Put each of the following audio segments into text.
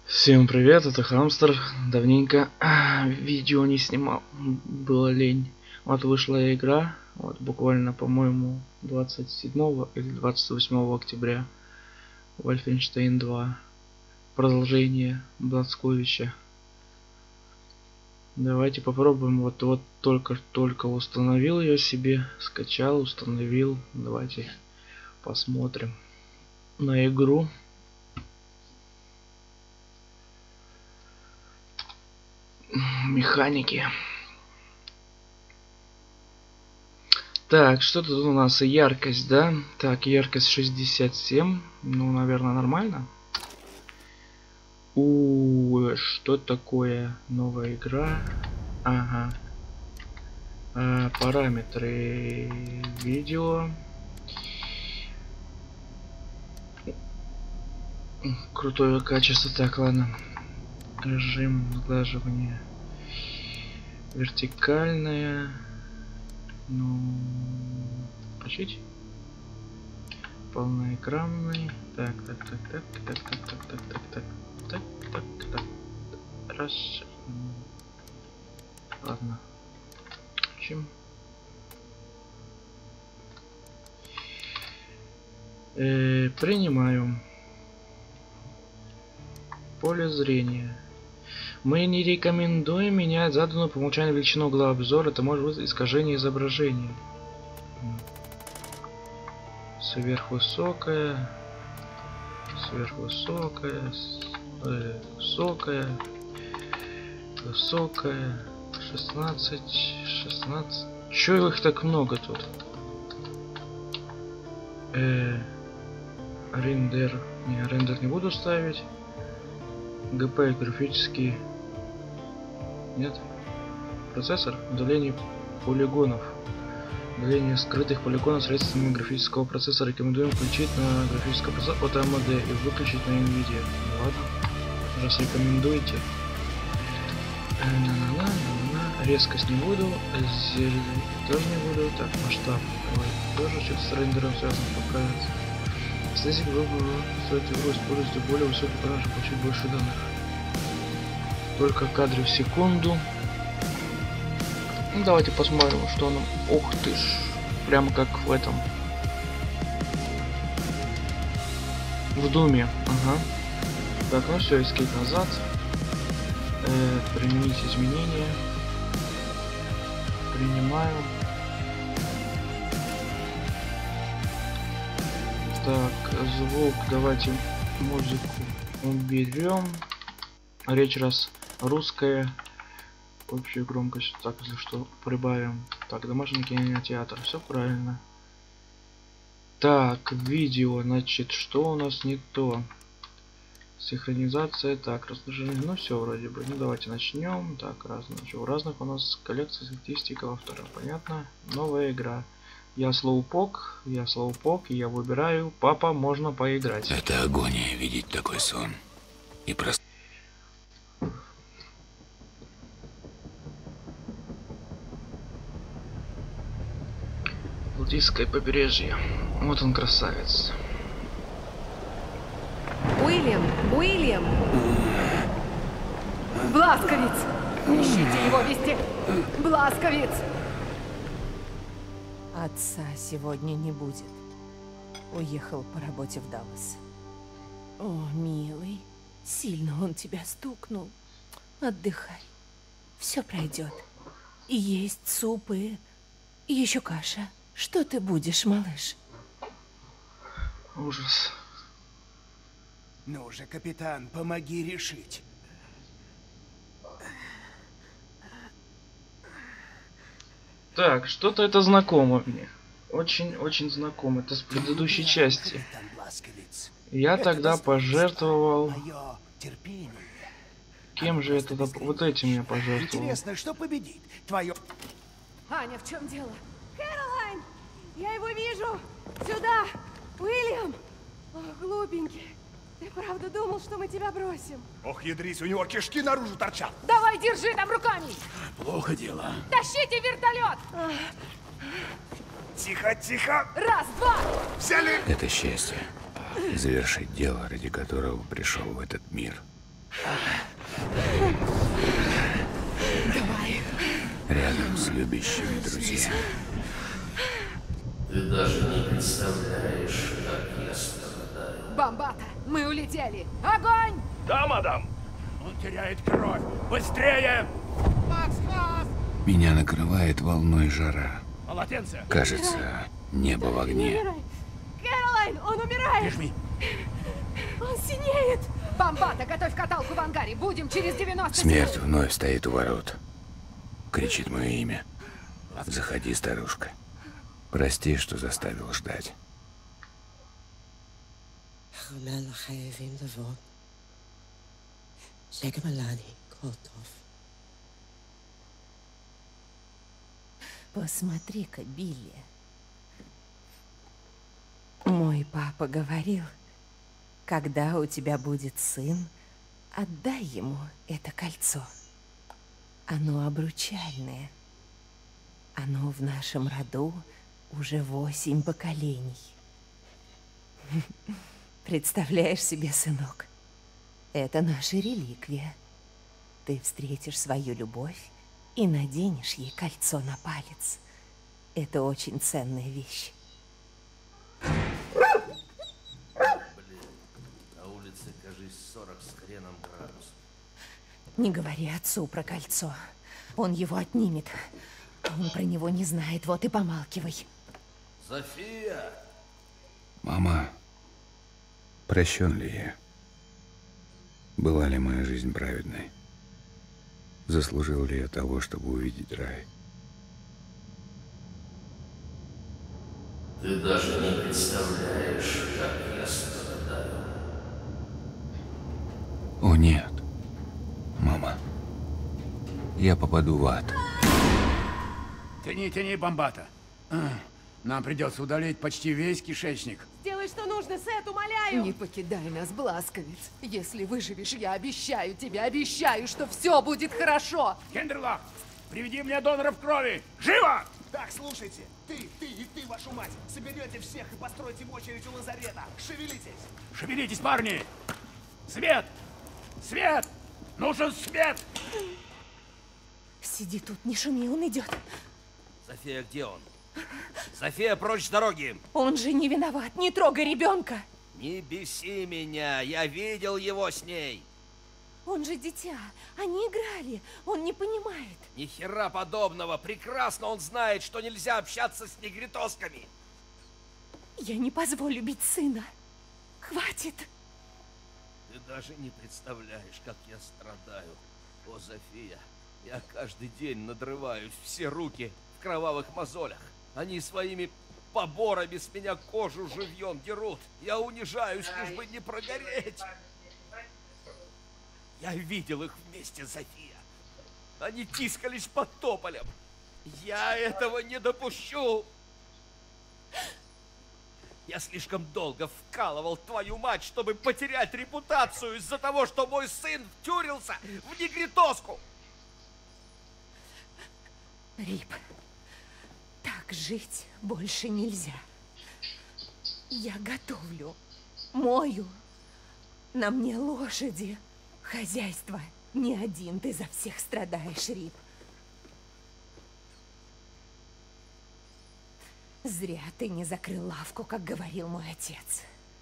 Всем привет, это Хамстер. Давненько видео не снимал, было лень. Вот вышла игра, вот буквально, по-моему, 27 или 28 октября. Wolfenstein 2. Продолжение Блацковича. Давайте попробуем. Вот только установил ее себе, скачал, установил. Давайте посмотрим на игру. Механики. Так, что тут у нас? Яркость, да? Так, яркость 67. Ну, наверное, нормально. Что такое? Новая игра. Ага. Параметры видео. Крутое качество. Так, ладно. Режим сглаживания. Вертикальная. Ну, включить. Полноэкранный. Так. Раз. Ладно. Чем? Принимаю. Поле зрения. Мы не рекомендуем менять заданную по умолчанию величину угла обзора. Это может быть искажение изображения. Сверхвысокая. Высокая. 16. Чё их так много тут? Рендер. Не, рендер не буду ставить. ГП графический. Нет. Процессор. Удаление полигонов. Удаление скрытых полигонов средствами графического процессора. Рекомендуем включить на графический процессор от AMD и выключить на NVIDIA. Ладно. Раз рекомендуете. Резкость не буду. Зелень тоже не буду. Так, масштаб. Ой, тоже что-то с рендером связано поправится. Если вы стоит игру используйте более высокий параметр, чтобы получить больше данных. Только кадры в секунду. Ну, давайте посмотрим, что нам. Ух ты ж. Прямо как в этом. В Думе. Ага. Так, ну все, эскейп назад. Применить изменения. Принимаю. Так, звук, давайте музыку уберем. Речь раз русская. Общую громкость, так, если что, прибавим. Так, домашний кинотеатр, все правильно. Так, видео, значит, что у нас не то? Синхронизация, так, расположение, ну все вроде бы. Ну давайте начнем. Так, у разных у нас коллекция статистика автора, понятно. Новая игра. Я слоупок, и я выбираю, папа, можно поиграть. Это агония видеть такой сон. И просто... Балтийское побережье. Вот он, красавец. Уильям! Бласковиц! Ищите его везде! Бласковиц! Отца сегодня не будет. Уехал по работе в Даллас. О, милый, сильно он тебя стукнул. Отдыхай. Все пройдет. И есть супы, и еще каша. Что ты будешь, малыш? Ужас. Ну же, капитан, помоги решить. Так, что-то это знакомо мне. Очень знакомо. Это с предыдущей части. Я тогда пожертвовал... Кем же я тогда... Вот этим я пожертвовал. Интересно, что победит? Твое... Аня, в чем дело? Кэролайн! Я его вижу! Сюда! Уильям! Ох, глупенький. Ты правда думал, что мы тебя бросим? Ох, ядрись, у него кишки наружу торчат. Давай, держи там руками! Плохо дело. Тащите вертолет! Тихо! Раз, два! Взяли! Это счастье. Завершить дело, ради которого пришел в этот мир. Давай. Рядом с любящими друзьями. Ты даже не представляешь, как я страдаю. Бомбата, мы улетели. Огонь! Да, мадам. Он теряет кровь. Быстрее! Макс, нас! Меня накрывает волной жара. Полотенце. Кажется, небо в огне. Кэролайн, он умирает! Прижми. Он синеет! Бомбата, готовь каталку в ангаре. Будем через 90 Смерть секунд. вновь стоит у ворот. Кричит мое имя. Заходи, старушка. Прости, что заставил ждать. אנחנו לא חייבים לבוא. שגם עלני כל טוב. Посмотри-ка, Билли. Мой папа говорил, когда у тебя будет сын, отдай ему это кольцо. Оно обручальное. Оно в нашем роду уже 8 поколений. Представляешь себе, сынок, это наша реликвия. Ты встретишь свою любовь и наденешь ей кольцо на палец. Это очень ценная вещь. На улице, кажись, 40 с хреном градусов. Не говори отцу про кольцо. Он его отнимет. Он про него не знает, вот и помалкивай. София! Мама, прощен ли я? Была ли моя жизнь праведной? Заслужил ли я того, чтобы увидеть рай? Ты даже не представляешь, как я страдаю. О нет, мама. Я попаду в ад. Тяни, тяни, бомбата. Нам придется удалить почти весь кишечник. Сделай, что нужно, Сет, умоляю! Не покидай нас, Бласковец. Если выживешь, я обещаю тебе, обещаю, что все будет хорошо. Кендерлах, приведи мне доноров крови! Живо! Так, слушайте. Ты и ты, вашу мать, соберете всех и постройте в очередь у лазарета. Шевелитесь! Шевелитесь, парни! Свет! Свет! Нужен свет! Сиди тут, не шуми, он идет. София, где он? София, прочь с дороги! Он же не виноват, не трогай ребенка. Не беси меня, я видел его с ней. Он же дитя, они играли, он не понимает. Ни хера подобного, прекрасно он знает, что нельзя общаться с негритосками. Я не позволю бить сына. Хватит. Ты даже не представляешь, как я страдаю. О, София, я каждый день надрываюсь, все руки в кровавых мозолях. Они своими поборами с меня кожу живьем дерут. Я унижаюсь, лишь бы не прогореть. Я видел их вместе, София. Они тискались под тополем. Я этого не допущу. Я слишком долго вкалывал твою мать, чтобы потерять репутацию из-за того, что мой сын втюрился в негритоску. Рип, так жить больше нельзя. Я готовлю, мою. На мне лошади, хозяйство. Не один ты за всех страдаешь, Рип. Зря ты не закрыл лавку, как говорил мой отец.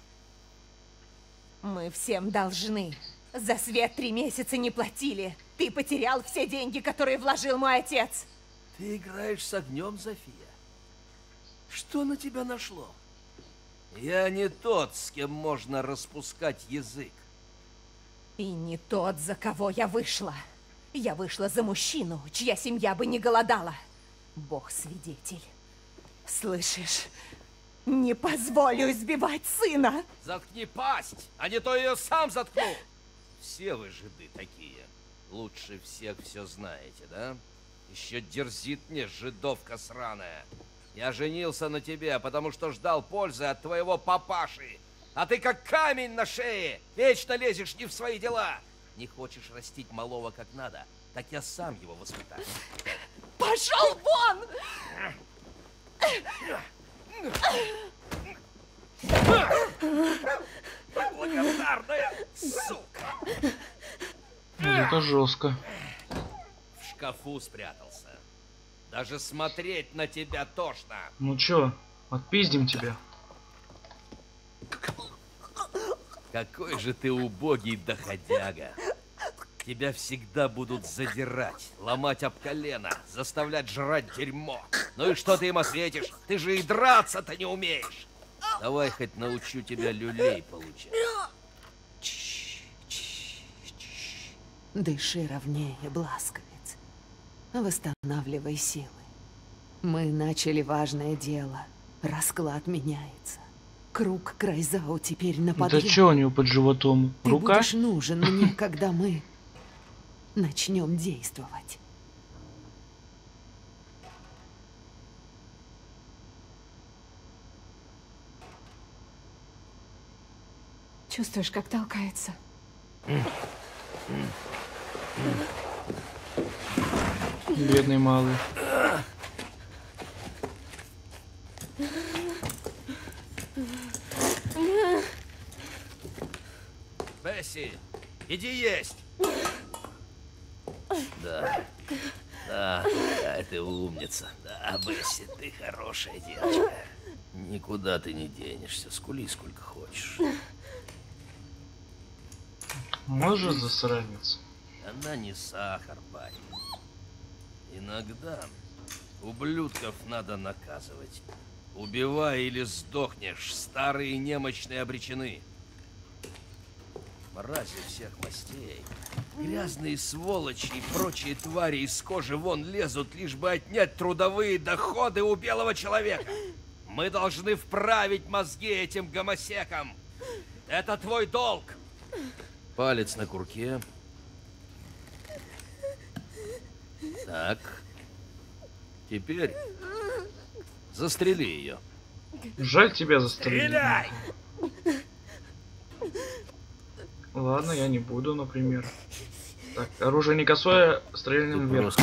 Мы всем должны. За свет 3 месяца не платили. Ты потерял все деньги, которые вложил мой отец. Ты играешь с огнем, София? Что на тебя нашло? Я не тот, с кем можно распускать язык. И не тот, за кого я вышла. Я вышла за мужчину, чья семья бы не голодала. Бог свидетель. Слышишь? Не позволю избивать сына. Заткни пасть, а не то ее сам заткну. Все вы жиды такие. Лучше всех все знаете, да? Еще дерзит мне жидовка сраная. Я женился на тебе, потому что ждал пользы от твоего папаши. А ты как камень на шее. Вечно лезешь не в свои дела. Не хочешь растить малого как надо, так я сам его воспитаю. Пошел вон! Благодарная сука! Это жестко. В шкафу спрятался. Даже смотреть на тебя тошно. Ну чё, отпиздим тебя. Какой же ты убогий доходяга. Тебя всегда будут задирать, ломать об колено, заставлять жрать дерьмо. Ну и что ты им ответишь? Ты же и драться-то не умеешь. Давай хоть научу тебя люлей получать. Дыши ровнее, Бласковец. Восстанавливай силы. Мы начали важное дело. Расклад меняется. Круг Крайзау теперь на подъем. Да чё у него под животом? Ты Рука? будешь нужен мне, когда мы начнем действовать. Чувствуешь, как толкается? Бедный малый. Бесси, иди есть. Да, какая ты умница. Да, Бесси, ты хорошая девочка. Никуда ты не денешься, скули сколько хочешь. Можешь засранец? Она не сахар, парень. Иногда ублюдков надо наказывать. Убивай или сдохнешь, старые немощные обречены. Мрази всех мастей, грязные сволочи и прочие твари из кожи вон лезут, лишь бы отнять трудовые доходы у белого человека. Мы должны вправить мозги этим гомосекам. Это твой долг. Палец на курке. Так. Теперь застрели ее. Жаль тебя застрелить. Стреляй! Ладно, я не буду, например. Так, оружие не косое, стрельнем вверх.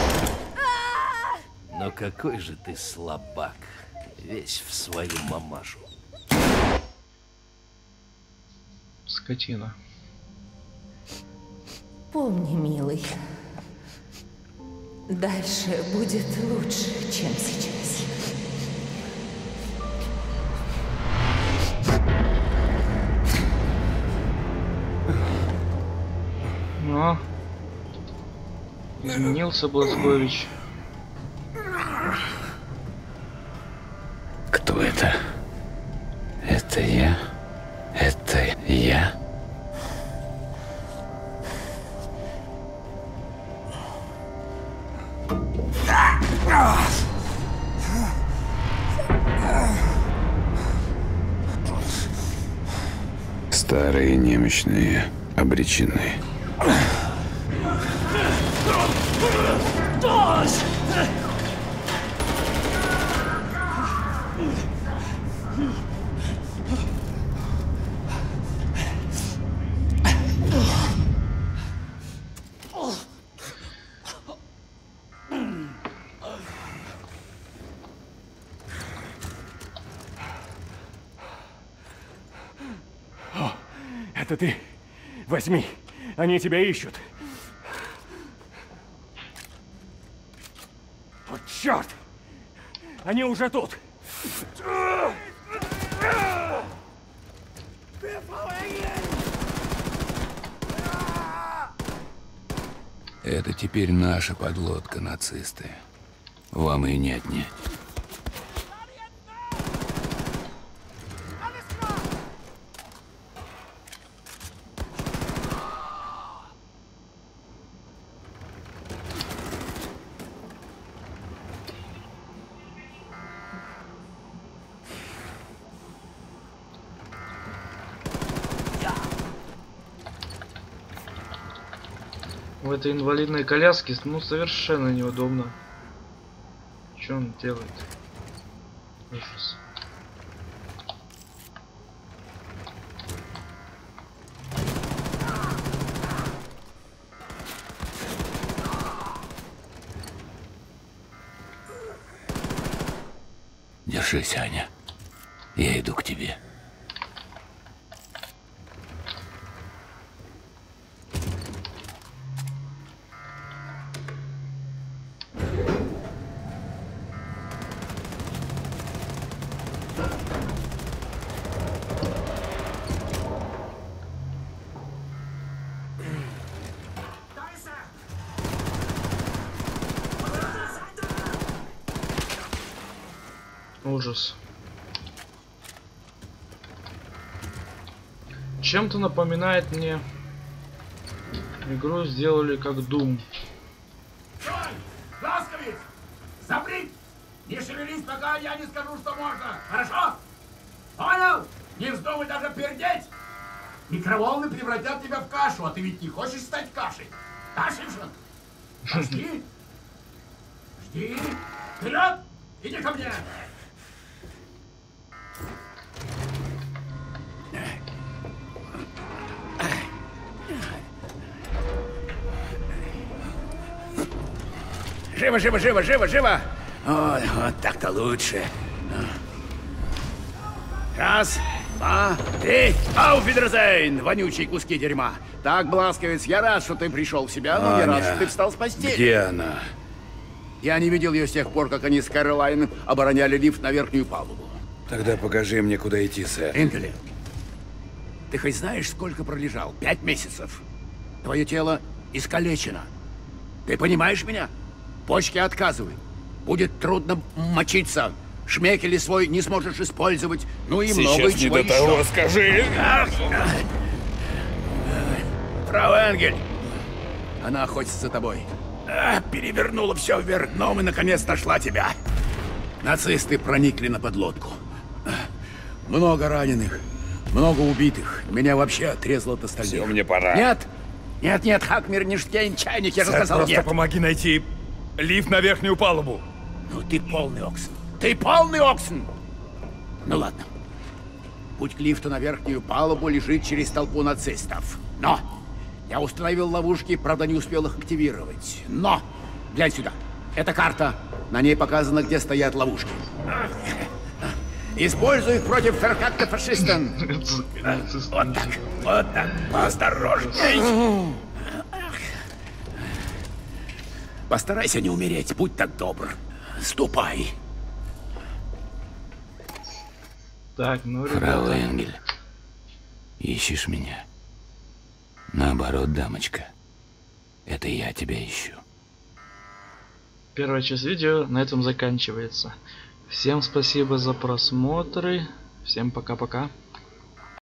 Но какой же ты слабак. Весь в свою мамашу. Скотина. Помни, милый, дальше будет лучше, чем сейчас. Но изменился Бласкович. Кто это? Это я? Это я? Старые немощные обречены. Это ты? Возьми. Они тебя ищут. Вот черт! Они уже тут. Это теперь наша подлодка, нацисты. Вам и не отнять. В этой инвалидной коляске, ну, совершенно неудобно. Что он делает? Ужас. Держись, Аня. Я иду к тебе. Ужас. Чем-то напоминает мне игру сделали как Doom. Стой! Ласковец! Запри! Не шевелись, пока я не скажу, что можно. Хорошо? Понял? Не вздумай даже пердеть! Микроволны превратят тебя в кашу, а ты ведь не хочешь стать кашей. Да, Симпсон? Жди! Жди! Вперед! Иди ко мне! Живо, живо, живо, живо, живо! Вот так-то лучше. Раз, два, три. Ауфидерзейн, вонючие куски дерьма. Так, Бласковец, я рад, что ты пришел в себя, но не рад, что ты встал с постели. Где она? Я не видел ее с тех пор, как они с Кэролайн обороняли лифт на верхнюю палубу. Тогда покажи мне, куда идти, сэр. Инкли, ты хоть знаешь, сколько пролежал? 5 месяцев. Твое тело искалечено. Ты понимаешь меня? Почки отказывают. Будет трудно мочиться. Шмекели свой не сможешь использовать. Ну и много чего еще. Того, скажи. Фрау Энгель, она охотится за тобой. Перевернула все вверх дном и наконец нашла тебя. Нацисты проникли на подлодку. Много раненых, много убитых. Меня вообще отрезало от остальных. Все, мне пора. Нет, нет, нет, Хакмир, Ништейн, чайник, я же сказал просто нет. помоги найти лифт на верхнюю палубу. Ну ты полный Оксон. Ты полный Оксон! Ну ладно. Путь к лифту на верхнюю палубу лежит через толпу нацистов. Но! Я установил ловушки, правда не успел их активировать. Но! Глянь сюда. Это карта. На ней показано, где стоят ловушки. Используй их против феркакта-фашистов. Вот так. Вот так. Поосторожней. Постарайся не умереть. Будь так добр. Ступай. Так, ну, Фрау ребята. Энгель, ищешь меня? Наоборот, дамочка. Это я тебя ищу. Первая часть видео на этом заканчивается. Всем спасибо за просмотры. Всем пока-пока.